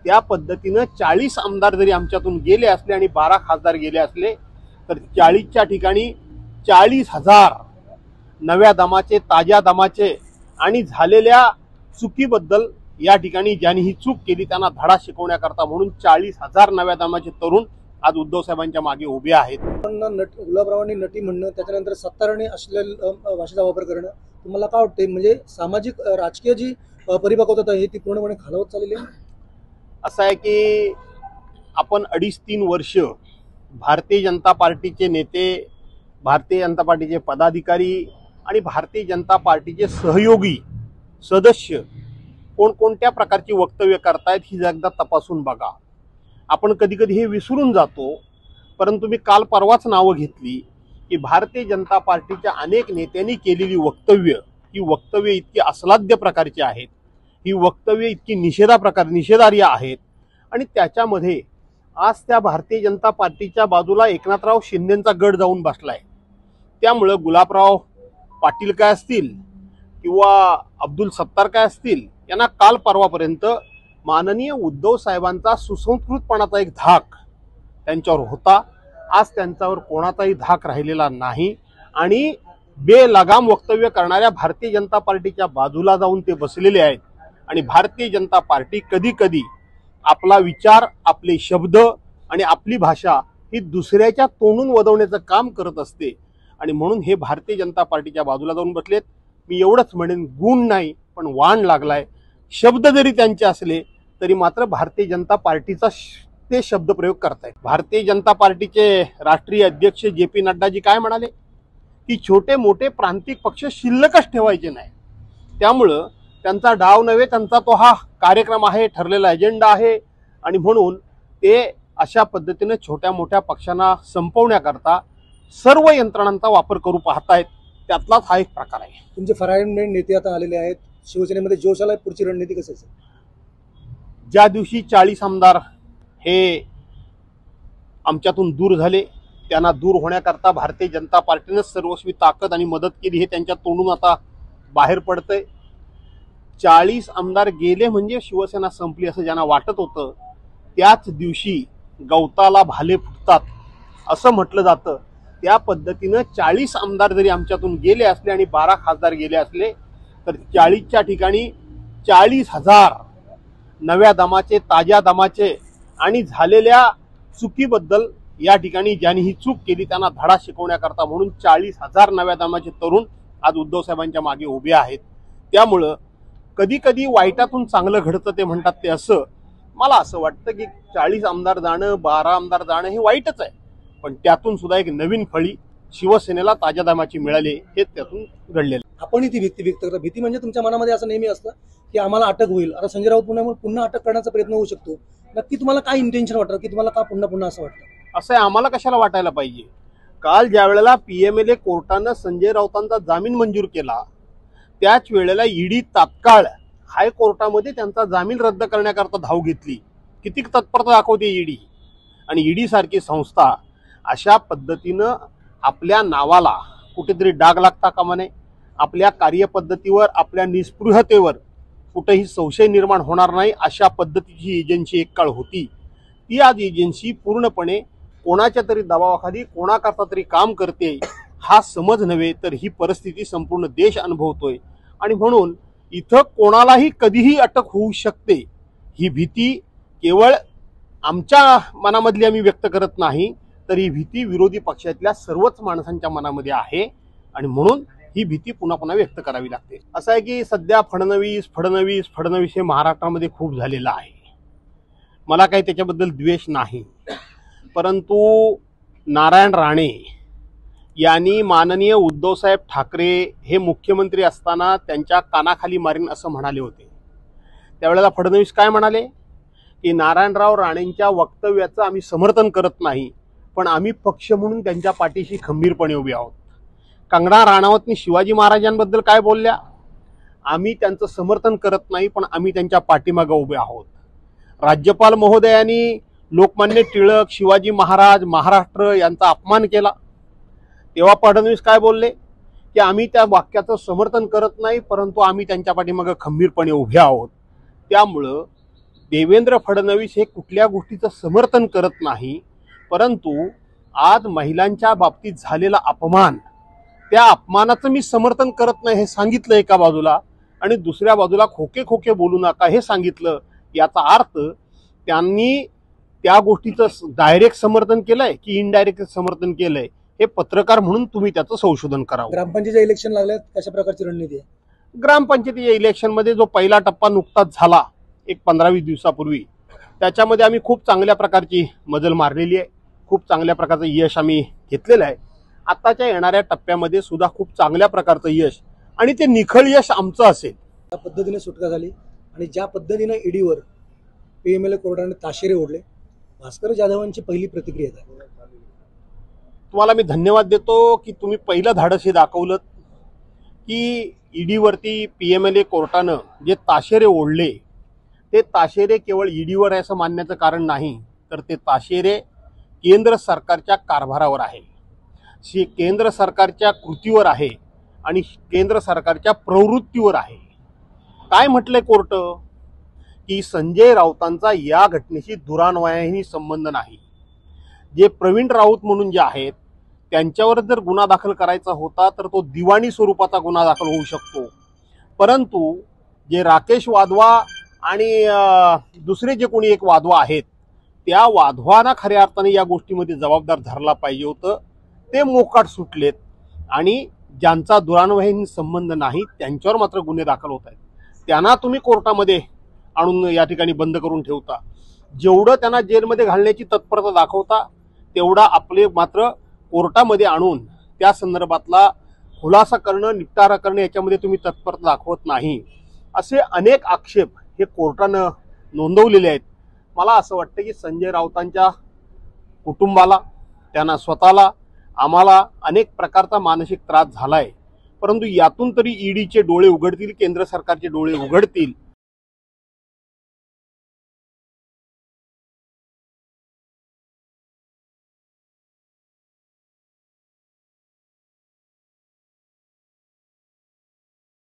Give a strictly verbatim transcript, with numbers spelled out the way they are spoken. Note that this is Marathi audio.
त्या पद्धतीनं चाळीस आमदार जरी आमच्यातून गेले असले आणि बारा खासदार गेले असले तर चाळीसच्या ठिकाणी चाळीस हजार नव्या दमाचे, ताज्या दमाचे आणि झालेल्या चुकीबद्दल या ठिकाणी ज्यांनी ही चूक केली त्यांना धडा शिकवण्याकरता म्हणून चाळीस हजार नव्या दमाचे तरुण आज उद्धव साहेबांच्या मागे उभे आहेत. गुलाबरावांनी नटी म्हणणं, त्याच्यानंतर सत्ताराने अश्लील भाषेचा वापर करणं, तुम्हाला काय वाटते? म्हणजे सामाजिक राजकीय जी परिपक्वता आहे ती पूर्णपणे खालावत चाललेली आहे. असं आहे की आपण अडीच तीन वर्ष भारतीय जनता पार्टीचे नेते, भारतीय जनता पार्टीचे पदाधिकारी आणि भारतीय जनता पार्टीचे सहयोगी सदस्य कोणकोणत्या प्रकारची वक्तव्य करतायत ही एकदा तपासून बघा. आपण कधी कधी हे विसरून जातो, परंतु मी काल परवाच नावं घेतली की भारतीय जनता पार्टीच्या अनेक नेत्यांनी केलेली वक्तव्य ही वक्तव्य इतकी अस्लाद्य प्रकारची आहेत, ही वक्तव्य इतकी निषेधा प्रकार निषेधार्ह आहेत आणि त्याच्यामध्ये आज त्या भारतीय जनता पार्टीच्या बाजूला एकनाथराव शिंदेंचा गड जाऊन बसलाय. त्यामुळं गुलाबराव पाटील काय असतील किंवा अब्दुल सत्तार काय असतील यांना काल परवापर्यंत माननीय उद्धव साहेबांचा सुसंस्कृतपणाचा एक धाक त्यांच्यावर होता. आज त्यांच्यावर कोणाचाही धाक राहिलेला नाही आणि बेलगाम वक्तव्य करणाऱ्या भारतीय जनता पार्टीच्या बाजूला जाऊन ते बसलेले आहेत. आणि भारतीय जनता पार्टी कधी कधी आपला विचार, आपले शब्द आणि आपली भाषा ही दुसऱ्याच्या तोंडून वदवण्याचं काम करत असते आणि म्हणून हे भारतीय जनता पार्टीच्या बाजूला जाऊन बसलेत. मी एवढंच म्हणेन, गुण नाही पण वाण लागलाय. शब्द जरी त्यांचे असले तरी मात्र भारतीय जनता पार्टीचा ते शब्द प्रयोग करतायत. भारतीय जनता पार्टीचे राष्ट्रीय अध्यक्ष जे पी नड्डाजी काय म्हणाले की छोटे मोठे प्रांतिक पक्ष शिल्लकच ठेवायचे नाही. त्यामुळं त्यांचा डाव नव्हे, त्यांचा तो हा कार्यक्रम आहे, ठरलेला एजेंडा आहे आणि म्हणून ते अशा पद्धतीने छोट्या मोठ्या पक्षांना संपवण्याकरता सर्व यंत्रणांचा वापर करू पाहतायत. त्यातलाच हा एक प्रकार आहे. तुमचे फरायमेंट नेते आता आलेले आहेत, शिवसेनेमध्ये जोश आलाय, पुढची रणनीती कशी असेल? ज्या दिवशी चाळीस आमदार हे आमच्यातून दूर झाले त्यांना दूर होण्याकरता भारतीय जनता पार्टीने सर्वस्वी ताकद आणि मदत केली हे त्यांच्या तोंडून आता बाहेर पडतंय. चाळीस आमदार गेले म्हणजे शिवसेना संपली असं ज्यांना वाटत होतं, त्याच दिवशी गवताला भाले फुटतात असं म्हटलं जातं. त्या पद्धतीनं चाळीस आमदार जरी आमच्यातून गेले असले आणि बारा खासदार गेले असले तर चाळीसच्या ठिकाणी चाळीस हजार नव्या दमाचे, ताज्या दमाचे आणि झालेल्या चुकीबद्दल या ठिकाणी ज्यांनी ही चूक केली त्यांना धडा शिकवण्याकरता म्हणून चाळीस हजार नव्या दमाचे तरुण आज उद्धव साहेबांच्या मागे उभे आहेत. त्यामुळं कधी कधी वाईटातून चांगलं घडतं ते म्हणतात ते असं. मला असं वाटतं की चाळीस आमदार जाणं, बारा आमदार जाणं हे वाईटच आहे, पण त्यातून सुद्धा एक नवीन फळी शिवसेनेला ताज्या दमाची मिळाली हे त्यातून घडलेलं. आपण ती भीती व्यक्त करता. भीती म्हणजे तुमच्या मनामध्ये असं नेहमी असतं की आम्हाला अटक होईल, आता संजय राऊत पुन्हा पुन्हा अटक करण्याचा प्रयत्न होऊ शकतो. नक्की तुम्हाला काय इंटेन्शन वाटतं की तुम्हाला का पुन्हा पुन्हा असं वाटतं? असं आहे, आम्हाला कशाला वाटायला पाहिजे. काल ज्या वेळेला पीएमएलए कोर्टानं संजय राऊतांचा जामीन मंजूर केला त्याच वेळेला ईडी तात्काळ हायकोर्टामध्ये त्यांचा जामीन रद्द करण्याकरता धाव घेतली. किती तत्परता दाखवते ईडी. आणि ईडी सारखी संस्था अशा पद्धतीनं आपल्या नावाला कुठेतरी डाग लागता कामा नये. आपल्या कार्यपद्धतीवर, आपल्या निस्पृहतेवर कुठेही संशय निर्माण होणार नाही अशा पद्धतीची एजन्सी एक काळ होती. ती आज एजन्सी पूर्णपणे कोणाच्या तरी दबावाखाली कोणाकरता तरी काम करते हा समज नव्हे तर ही परिस्थिती संपूर्ण देश अनुभवतोय. आणि म्हणून इथं कोणालाही कधीही अटक होऊ शकते ही भीती केवळ आमच्या मनामधली आम्ही व्यक्त करत नाही, तर ही भीती विरोधी पक्षातल्या सर्वच माणसांच्या मनामध्ये आहे आणि म्हणून ही भीती पुन्हा पुन्हा व्यक्त करावी लागते. असं आहे की सध्या फडणवीस फडणवीस फडणवीस हे महाराष्ट्रामध्ये खूप झालेलं आहे. मला काही त्याच्याबद्दल द्वेष नाही, परंतु नारायण राणे यांनी माननीय उद्धवसाहेब ठाकरे हे मुख्यमंत्री असताना त्यांच्या कानाखाली मारीन असं म्हणाले होते. त्यावेळेला फडणवीस काय म्हणाले की नारायणराव राणेंच्या वक्तव्याचं आम्ही समर्थन करत नाही, पण आम्ही पक्ष म्हणून त्यांच्या पाठीशी खंबीरपणे उभे आहोत. कंगना राणावतनी शिवाजी महाराजांबद्दल काय बोलल्या, आम्ही त्यांचं समर्थन करत नाही पण आम्ही त्यांच्या पाठीमागे उभे आहोत. राज्यपाल महोदयांनी लोकमान्य टिळक, शिवाजी महाराज, महाराष्ट्र यांचा अपमान केला तेव्हा फडणवीस काय बोलले की आम्ही त्या वाक्याचं समर्थन करत नाही परंतु आम्ही त्यांच्या पाठीमागे खंबीरपणे उभे आहोत. त्यामुळं देवेंद्र फडणवीस हे कुठल्या गोष्टीचं समर्थन करत नाही, परंतु आज महिलांच्या बाबतीत झालेला अपमान, त्या अपमानाचं मी समर्थन करत नाही हे सांगितलं एका बाजूला, आणि दुसऱ्या बाजूला खोके खोके बोलू नका हे सांगितलं. याचा अर्थ त्यांनी त्या गोष्टीचं डायरेक्ट समर्थन केलंय की इनडायरेक्ट समर्थन केलंय हे पत्रकार म्हणून तुम्ही त्याचं संशोधन करावं. ग्रामपंचायतीच्या इलेक्शन लागल्यात, कशा प्रकारची रणनीती आहे? ग्रामपंचायतीच्या इलेक्शनमध्ये जो पहिला टप्पा नुकताच झाला एक पंधरा वीस दिवसापूर्वी, त्याच्यामध्ये आम्ही खूप चांगल्या प्रकारची मजल मारलेली आहे, खूप चांगल्या प्रकारचं यश आम्ही घेतलेलं आहे. आताच्या येणाऱ्या टप्प्यामध्ये सुद्धा खूप चांगल्या प्रकारचं यश, आणि ते निखळ यश आमचं असेल. त्या पद्धतीने सुटका झाली आणि ज्या पद्धतीने ईडीवर पीएमएलए कोर्टाने ताशेरे ओढले, भास्कर जाधवांची पहिली प्रतिक्रिया आहे. तुम्हाला मी धन्यवाद देतो की तुम्ही पहिलं धाडस हे दाखवलं की ईडीवरती पीएमएलए कोर्टानं जे ताशेरे ओढले, ते ताशेरे केवळ ईडीवर आहे असं मानण्याचं कारण नाही, तर ते ताशेरे केंद्र सरकारच्या कारभारावर आहे, केंद्र सरकारच्या कृतीवर आहे आणि केंद्र सरकारच्या प्रवृत्तीवर आहे. काय म्हटलंय कोर्ट की संजय राऊतांचा या घटनेशी दुरान्वयाने संबंध नाही. जे प्रवीण राऊत म्हणून जे आहेत त्यांच्यावर जर गुन्हा दाखल करायचा होता तर तो दिवाणी स्वरूपाचा गुन्हा दाखल होऊ शकतो, परंतु जे राकेश वाधवा आणि दुसरे जे कोणी एक वाधवा आहेत त्या वाधवांना खऱ्या अर्थाने या गोष्टीमध्ये जबाबदार धरला पाहिजे होतं. ते मोकाट सुटलेत आणि ज्यांचा दुरान्वयाने संबंध नाही त्यांच्यावर मात्र गुन्हे दाखल होत आहेत. त्यांना तुम्ही कोर्टामध्ये आणून या ठिकाणी बंद करून ठेवता. जेवढं त्यांना जेलमध्ये घालण्याची तत्परता दाखवता तेवढा आपले मात्र कोर्टामध्ये आणून त्या संदर्भातला खुलासा करणं, निपटारा करणं याच्यामध्ये तुम्ही तत्परता दाखवत नाही. असे अनेक आक्षेप हे कोर्टानं नोंदवलेले आहेत. मला असं वाटतं की संजय राऊतांच्या कुटुंबाला, त्यांना स्वतःला, आम्हाला अनेक प्रकारचा मानसिक त्रास झालाय, परंतु यातून तरी ईडीचे डोळे उघडतील, केंद्र सरकारचे डोळे उघडतील